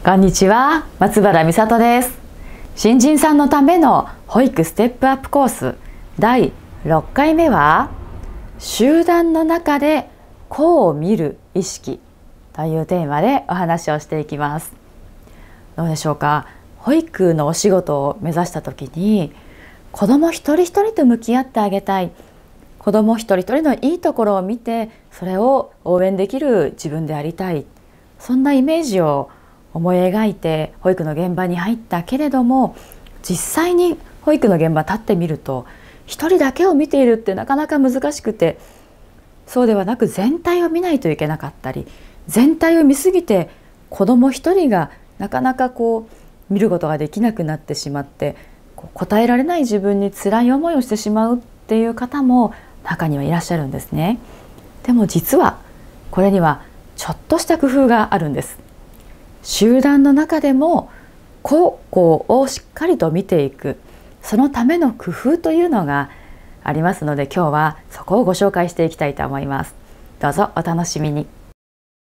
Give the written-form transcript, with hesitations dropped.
こんにちは、松原美里です。新人さんのための保育ステップアップコース第6回目は、集団の中で子を見る意識というテーマでお話をしていきます。どうでしょうか。保育のお仕事を目指した時に、子ども一人一人と向き合ってあげたい、子ども一人一人のいいところを見てそれを応援できる自分でありたい、そんなイメージを思い描いて保育の現場に入ったけれども、実際に保育の現場立ってみると、一人だけを見ているってなかなか難しくて、そうではなく全体を見ないといけなかったり、全体を見すぎて子ども一人がなかなか見ることができなくなってしまって、答えられない自分に辛い思いをしてしまうっていう方も中にはいらっしゃるんですね。でも実はこれにはちょっとした工夫があるんです。集団の中でも個々をしっかりと見ていく、そのための工夫というのがありますので、今日はそこをご紹介していきたいと思います。どうぞお楽しみに。